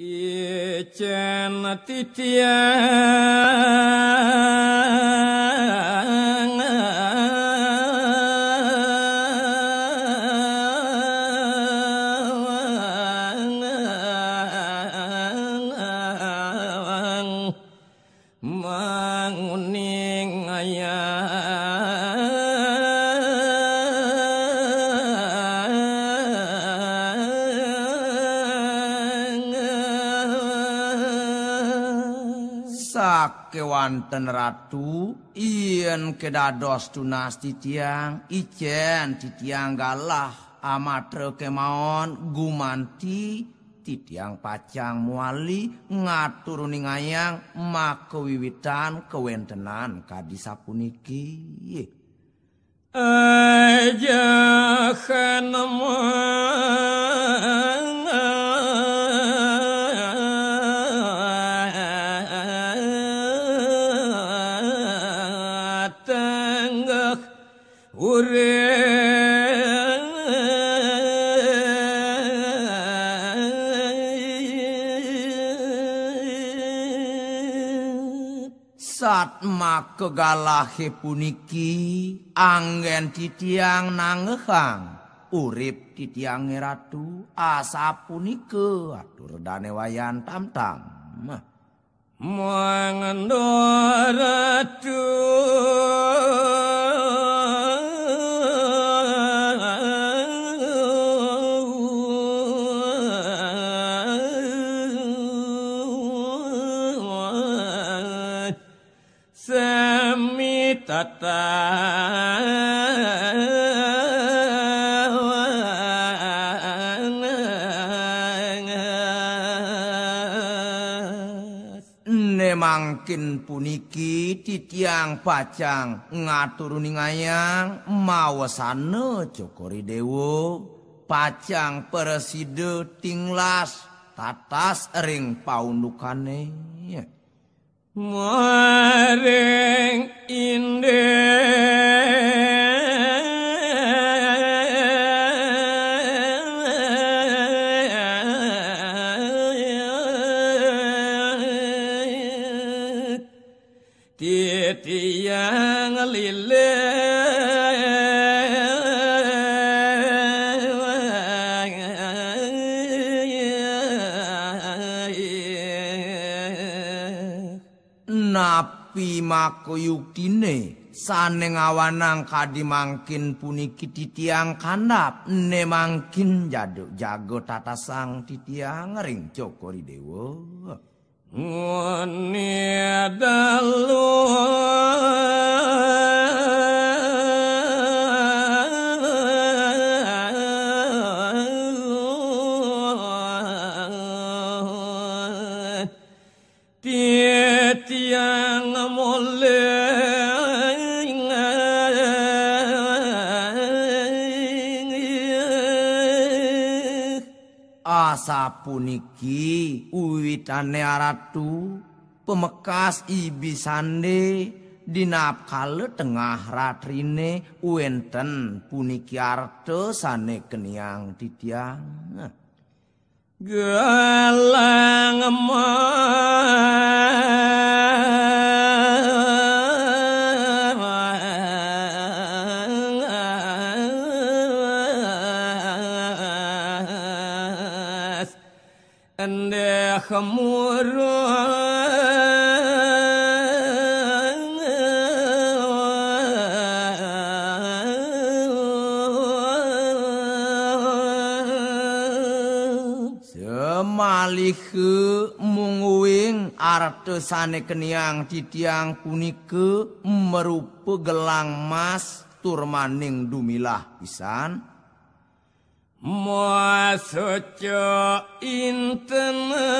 Ijen titiang manguning sakewanten ratu yen kedados tunas titiang ijen titiang galah amatre kemaon gumanti titiang pacang muali ngaturuni ngayang makewiwitan kewentenan kadi sapuniki aja tenggak satma kegalahe puniki anggen titiang nangehang urip titiang ratu asa punike atur dane wayan tamtam mangendoratu sami tata mangkin puniki titiang pacang ngaturuni ngayang mawasana Jokori Dewo pacang preside tinglas tatas ring paundukane maring titiang lile napi makoyuktine saneng awanang kadi mangkin puniki titiang kandap ne mangkin jago tatasang titiang ring Jokori Dewo ngoni dalu titiang mole sapuniki wiwitane ratu pemekas ibisande dinap kale tengah ratrine wenten puniki arte sane keniang titiang galang ende semalihe munguing artesane keniang titiang punike merupa gelang mas turmaning dumilah pisan Masoco inten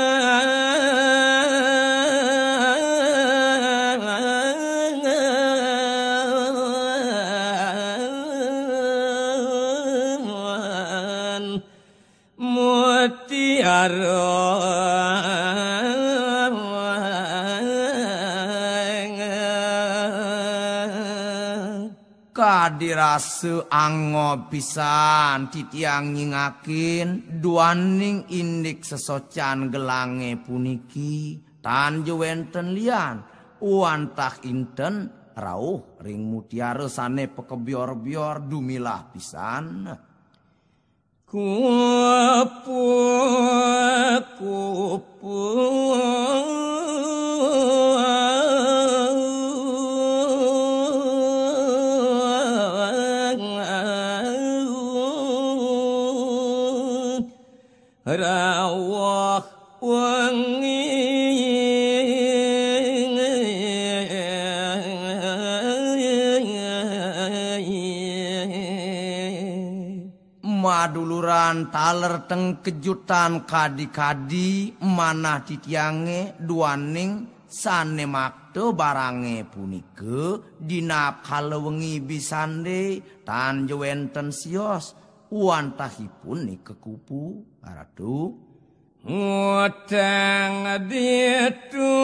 mutiara kadirase ango pisan titiang nyingakin duaning indik sesocan gelange puniki tanju wenten lian uantah inten rauh ring mutiara sane pekebior-bior dumilah pisan kupu rawah wengi maduluran taler teng kejutan kadi-kadi manah titiange duaning sane makte barange punike dina kalewengi bisande tanjo wenten sios uantahipun ni kekupu aratu ngutang ditu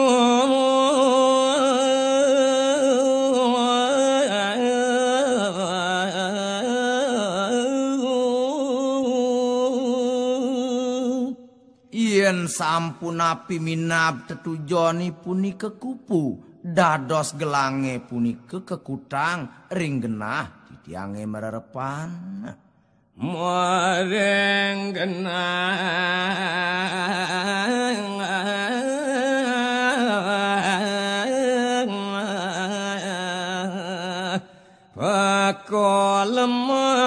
yen sampun api minab tetujoni puni kekupu dados gelange puni kekutang ring genah titiange mererepan mareng genah pakolem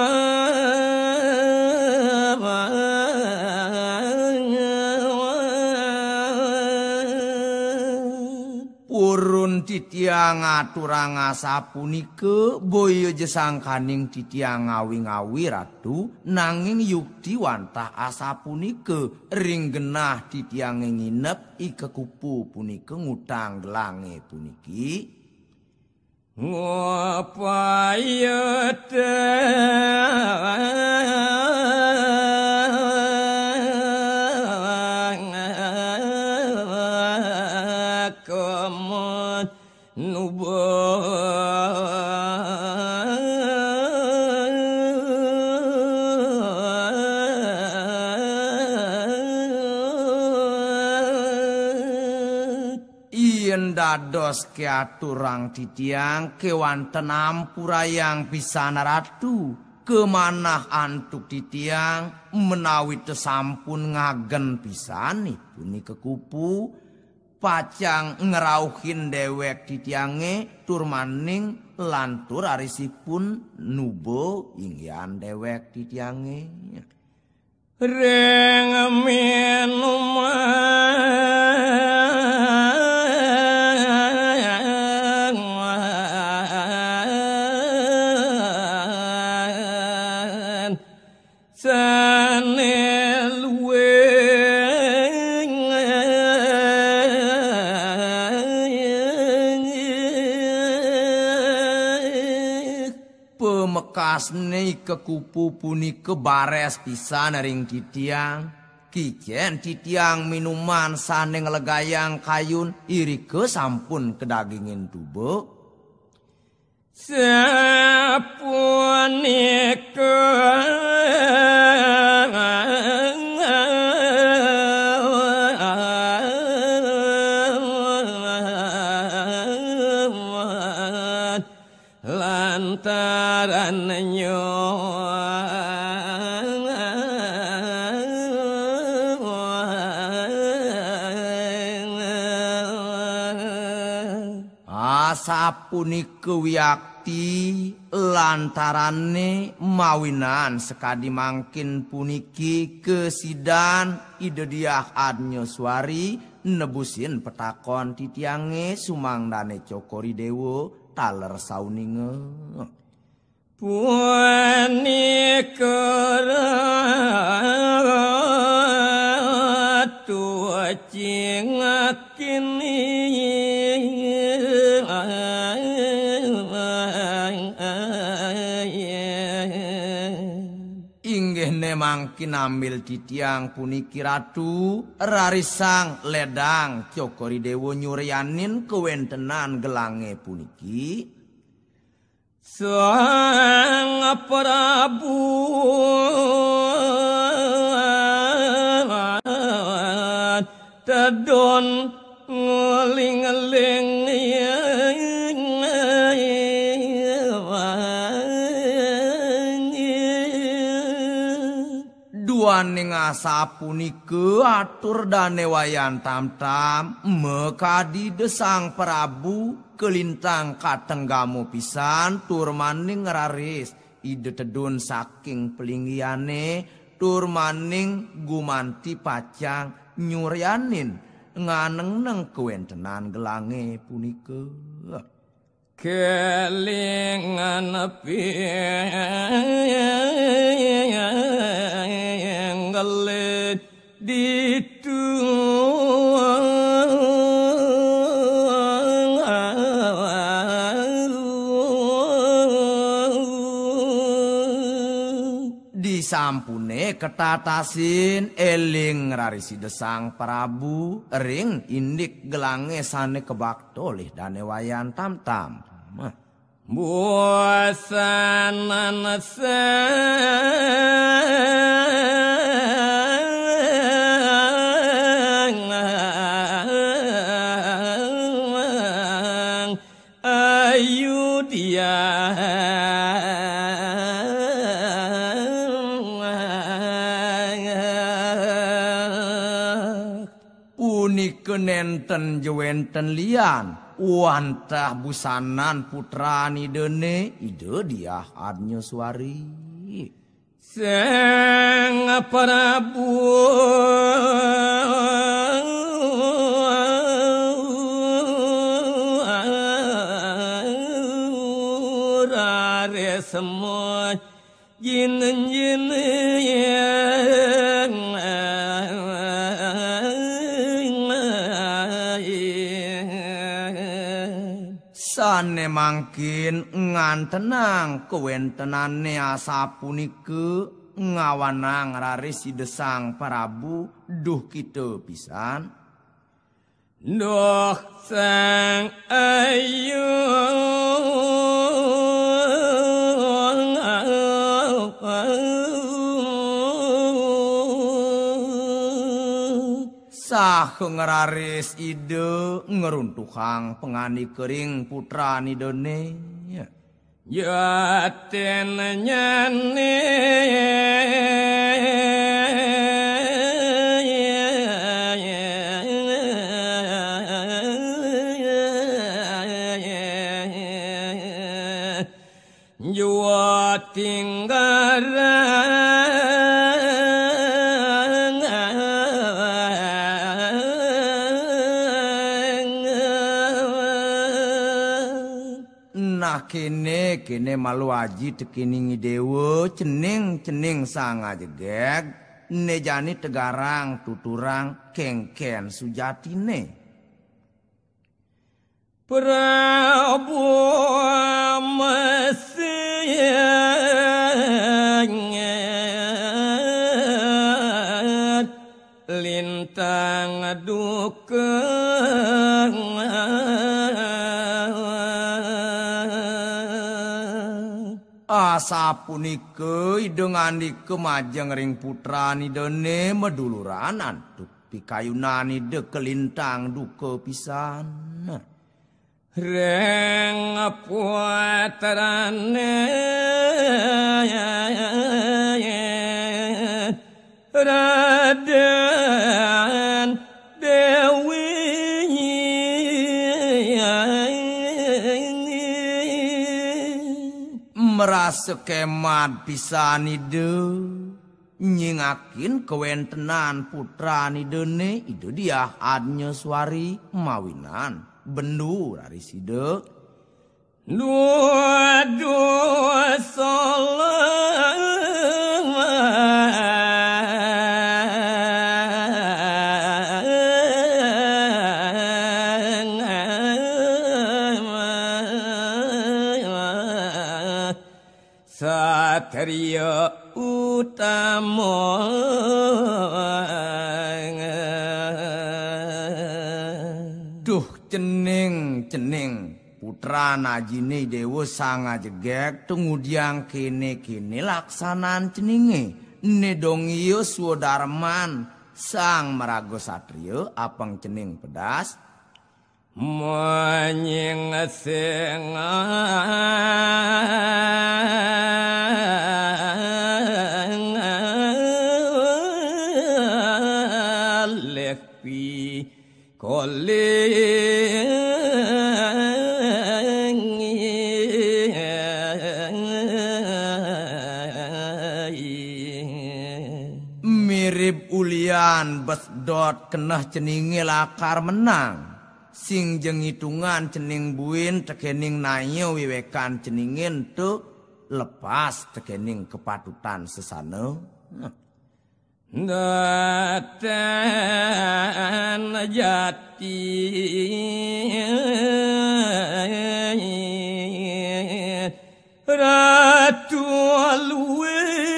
urun titiang aturang asapunike boyo jesangkaning titiang ngawi-ngawi ratu nanging yukti wantah asapunike ring genah titiang nginep ikekupu punike ngutang gelange puniki ngopayete dados keaturang titiang kewanten ampurayang pisana ratu kemanah antuk titiang menawi tesampun ngagen pisani puni kekupu pacang ngerauhin dewek titiange turmaning lantur arisipun nubo ingyan dewek titiange ring minuman pemekasne kekupu punike bares pisan ring titiang kijen titiang minuman sane nglegayang kayun irike sampun kedagingin tubuh sapunike lantaran asapunike wiyakti lantarane mawinan sekadi mangkin puniki kesidan ide diah adnyoswari nebusin petakon titiange sumangdane cokori dewo taler sauninge punike ratu cingakini inggih mangkin ambil titiang puniki ratu rarisang ledang cokori dewo nyuryanin kewentenan gelange puniki Sang Prabu tedon nguling-eling duaning asapunike atur danewayan tamtam mekadi desang Prabu kelintang katenggamu pisan tur maning raris ide tedun saking pelinggiane tur maning gumanti pacang nyuryanin nganeng-neng kewentenan gelange punike kelingan pinggalit ditu disampune ketatasin eling rarisi desang Prabu ring indik gelange sane kebaktolih danewayan tamtam buasanan sang ayu dia punike nenten jewenten lian wantah busanan putrani dene ide dia Adnyaswari sang Prabu rare semua jin-jin sane mangkin ngantenang kewentenane asapunike ngawanang rarisi desang Prabu duh kitu pisan duh sang ayu saheng raris ide ngeruntuhang pengani kering putrani dene yaten nyane jua tinggalan kene malu aji tekiningi dewa cening sang ajegeg nejani tegarang tuturang kengken sujatine Prabu masih lintang dukeng asapunike idengandike majeng ring putrani dene meduluranan tuk pikayunani de kelintang duke pisan reng putrane Raden Dewi merasa kemat pisan ide nyingakin kewentenan putrani dene ide dia Adnyaswari mawinan bendu rariside dua satria utama duh cening putra najine dewa sang ngajegek tunggudiang kene laksanaan ceninge nedong iyo sudarman sang marago satrio apang cening pedas manying sing lekpi mirip ulian besdot kenah ceninge lakar menang sing jeung hitungan cening buin tekening nayo wiwekan ceningin tu lepas tekening kepatutan sesana Datan jati Ratu luwe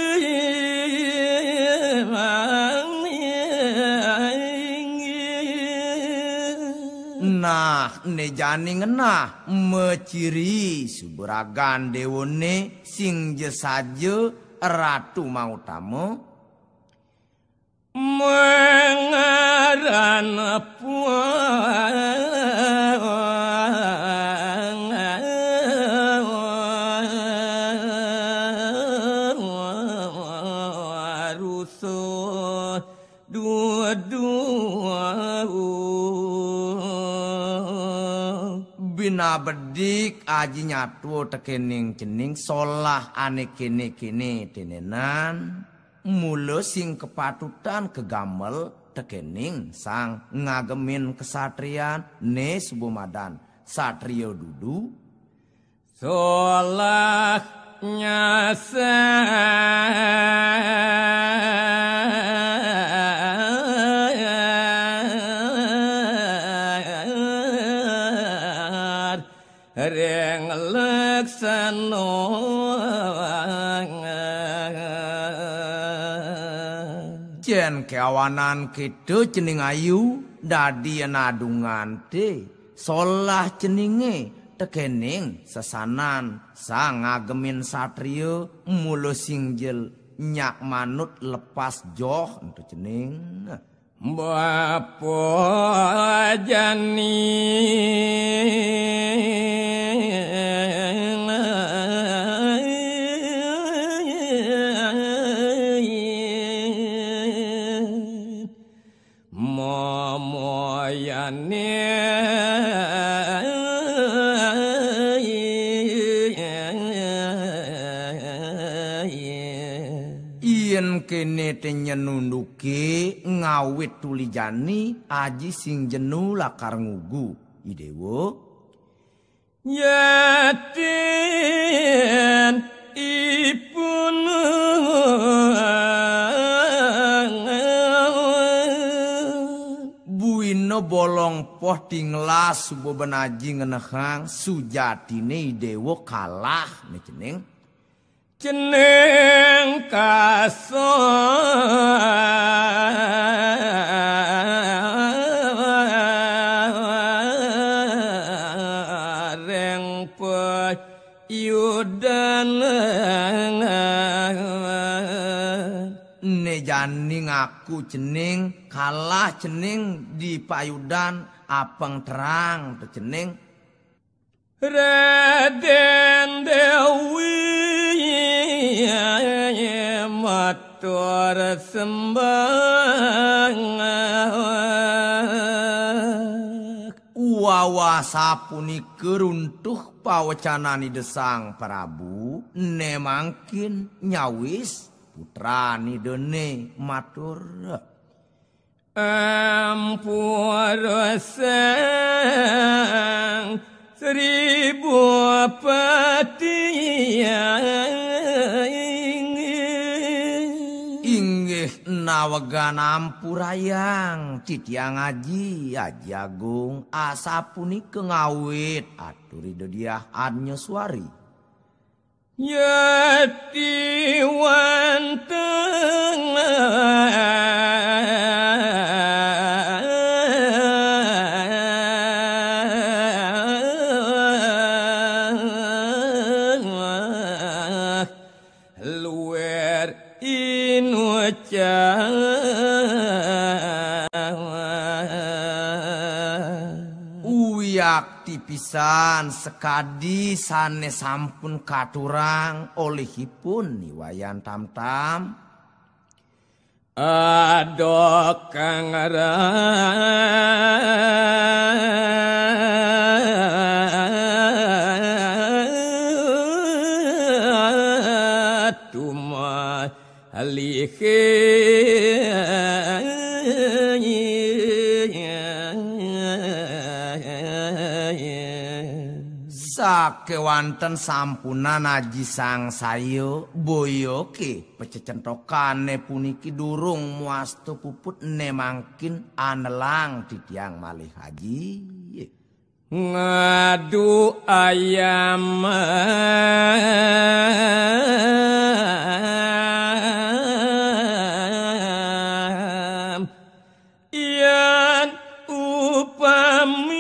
nah nejani ngenah meciri suberagan dewone sing jesaje ratu mau tamu mengaran rusuh dua-dua bina bedik aji nyatu tekening cening solah ane kene tenenan mula sing kepatutan kegamel tekening sang ngagemin kesatrian ne subumadan satrio dudu solah nyasa reng laksano jen keawanan kedo cening ayu dadi nadungan te solah ceninge tekening sesanan sang ngagemin satrio mula singjel nyak manut lepas joh untuk cening Bapa jani kene tenyenunduke ngawit tulijani aji sing jenu lakar ngugu idewo yatin ipun buino bolong poh tinglas subo benaji ngenehang sujatine idewo kalah ne ceneng ceneng kaso reng payudan ne jani ngaku cening kalah cening di payudan apeng terang te cening Raden Dewi matur sembah wawa sapunika runtuh pawecanani desang Prabu ne mangkin nyawis putrani dene matur ampura sang seribu inggih nawegan ampurayang citiang aji agung asapunika ngawit aturi dediah Anyoswari yati wanteng Yakti pisan sekadi sanes sampun katurang olehipun niwayan tamtam. Adok kang ratuma alihe sakewanten sampunan aji sang sayo boyoke pececentokane puniki durung muastu puput ne mangkin anelang titiang malih haji ngadu ayam yan upami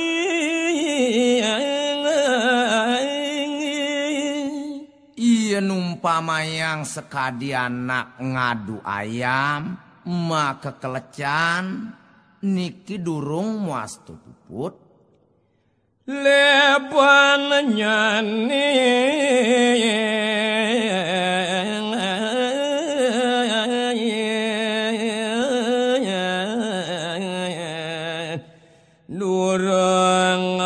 numpamayang sekadi anak ngadu ayam maka kelecan niki durung muastu puput leban nyani durung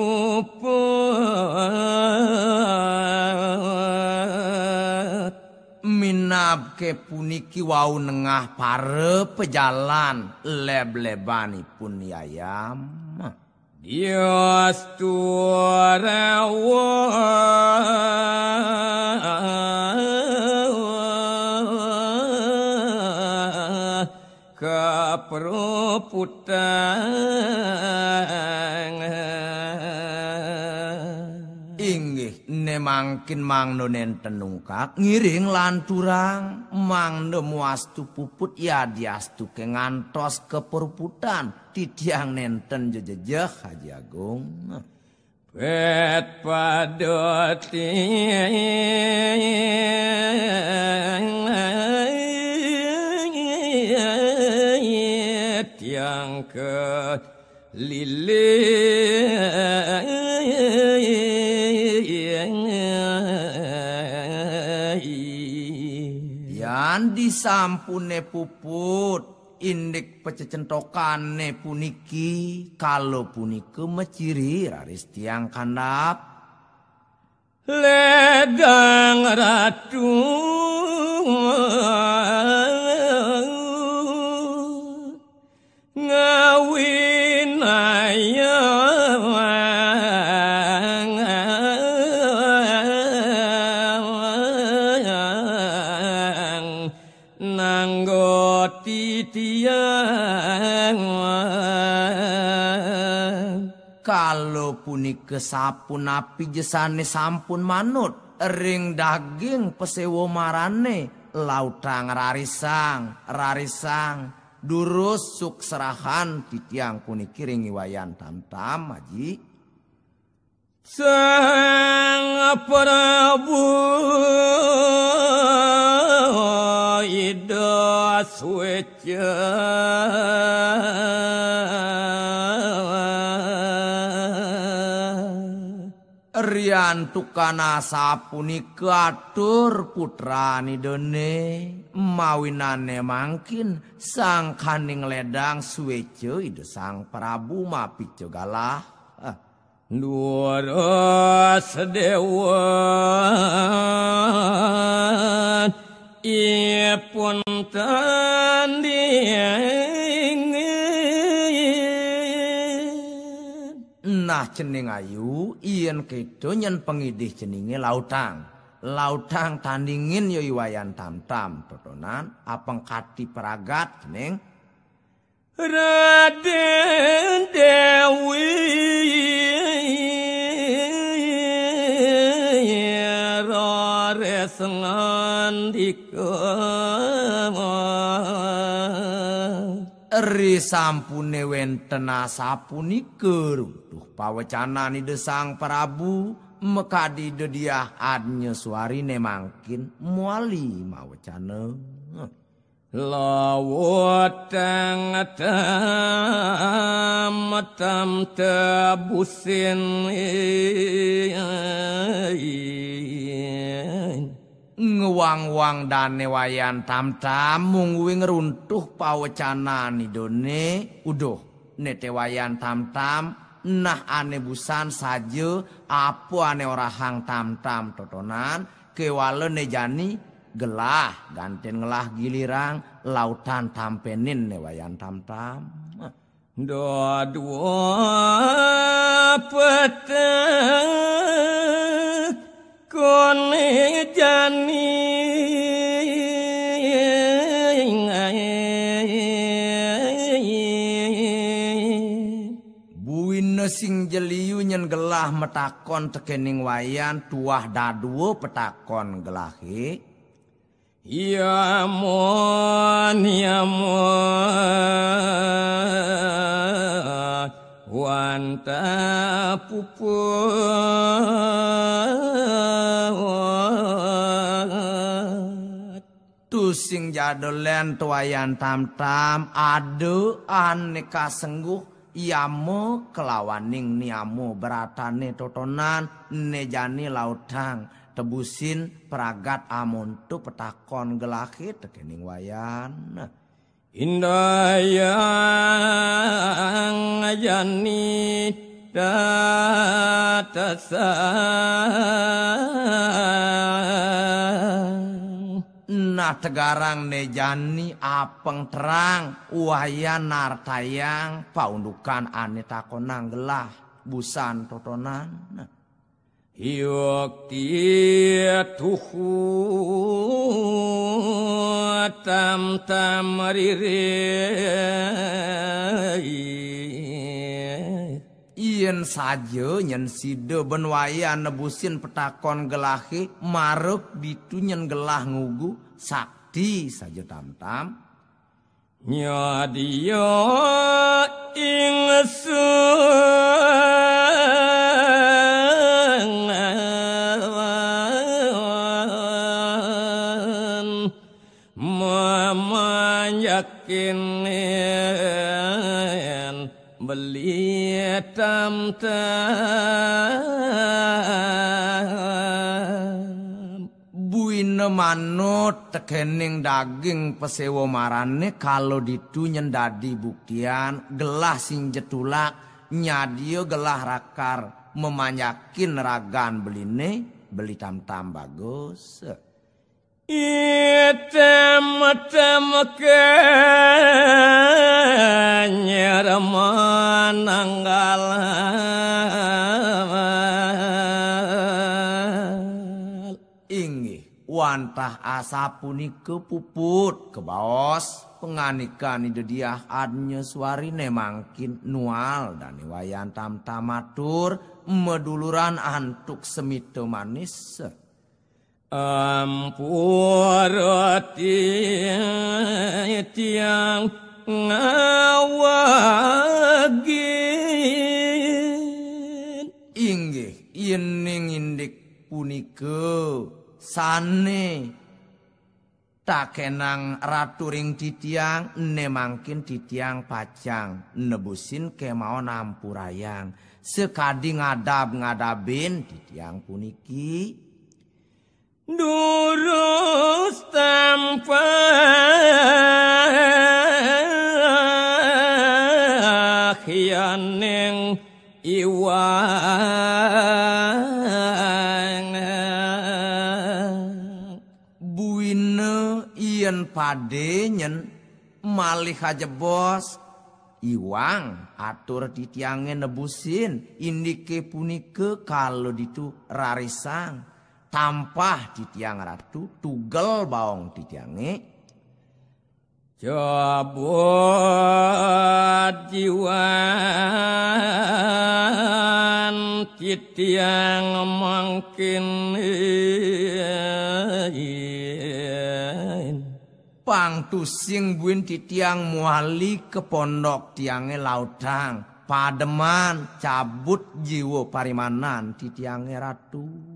puput minabke puniki wau nengah pare pejalan leb-lebanipun ayam Dios tuarawa kaperuputang inggih ne mangkin mangno nenten nungkak ngiring lan turang mangno muastu puput ya diastu ke ngantos keperputan titiang nenten jejejeh Haji Agung pet padoti tiang ke yan disampune puput indik pececentokane puniki kalau punike meciri raris tiang kandap ledang ratu ngawin ayang nanggoti tiang kalau punike sapun api jesane sampun manut ring daging pesewo marane lautang rarisang durus suk serahan titiang puniki ring iwayan tamtam Haji sang Prabu ida sueca rian tukana sapunike atur putrani dene mawinane mangkin sang kaning ledang sueca ide sang Prabu mapice galah Nuras dewa ipun tanding nah cening ayu ien kedo nyen pengidih ceninge lautang tandingin yo iwayan tamtam totonan apeng kati peragat cening Raden Dewi rares ngandika ri sampune wenten sapunike runtuh pawecanani desang Prabu mekadi dediah adnya suarine mangkin muali mawecana lawatang tam tebusin ngewang-wang dane wayan tam-tam mung ngeruntuh pawecanan idone uduh nete wayan tam-tam nah ane busan saja apa ane orahang tam-tam totonan kewale nejani gelah ganten ngelah gilirang lautan tampenin ne wayan tam-tam dua petek kone jani buina sing jeliu nyen gelah metakon tekening wayan tuah daduo petakon gelahe ya mon wanta pupu sing jadolen tuayan tam-tam ade aneka sengguh iamo kelawaning niamo beratane totonan nejani lautang tebusin peragat amontu petakon gelahe tekening wayan indayang jani datasang nah tegarang nejani apeng terang wayan nartayang paundukan ane takonang gelah busan totonan yok tuhu tam ien saja nyen side ben wayan nebusin petakon gelahe maruk ditunyen gelah ngugu sakti saja tam-tam nyadia ingsun mama yakin beli tam-tam buina manut tekening daging pesewo marane kalau ditunyen dadi buktian gelah sing jetulak nyadio gelah rakar memanyakin ragan beline beli tam-tam bagus item kenyeraman anggal inggih wantah asa punika puput kebaos penganikan ide dia adnya suarine mangkin nual dan wayan tam-tam matur meduluran antuk semito manis ampurati tiang ngawagin inggih yening indik punika sane takenang ratu ring titiang ne mangkin titiang pacang nebusin kemaon ampurayang sekadi ngadab-ngadabin titiang puniki durus tanpa khianeng iwang buine ien padenyen malih aja bos iwang atur titiange nebusin indike punike kalau ditu rarisang tampah di tiang ratu tugel baong di tiange jabot jiwan di tiang mangkin pangtusing buin di tiang muali ke pondok tiange lautang pademan cabut jiwo parimanan di tiange ratu